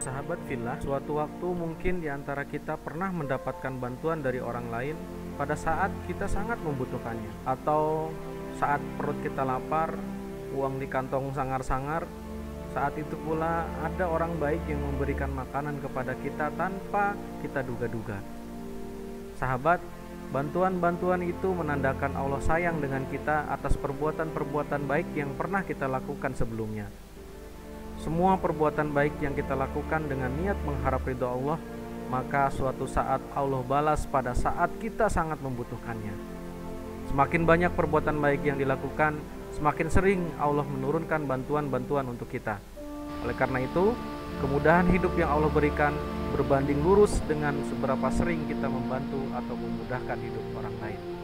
Sahabat fillah, suatu waktu mungkin di antara kita pernah mendapatkan bantuan dari orang lain pada saat kita sangat membutuhkannya, atau saat perut kita lapar, uang di kantong sangar-sangar. Saat itu pula ada orang baik yang memberikan makanan kepada kita tanpa kita duga-duga. Sahabat, bantuan-bantuan itu menandakan Allah sayang dengan kita atas perbuatan-perbuatan baik yang pernah kita lakukan sebelumnya. Semua perbuatan baik yang kita lakukan dengan niat mengharap ridho Allah, maka suatu saat Allah balas pada saat kita sangat membutuhkannya. Semakin banyak perbuatan baik yang dilakukan, semakin sering Allah menurunkan bantuan-bantuan untuk kita. Oleh karena itu, kemudahan hidup yang Allah berikan berbanding lurus dengan seberapa sering kita membantu atau memudahkan hidup orang lain.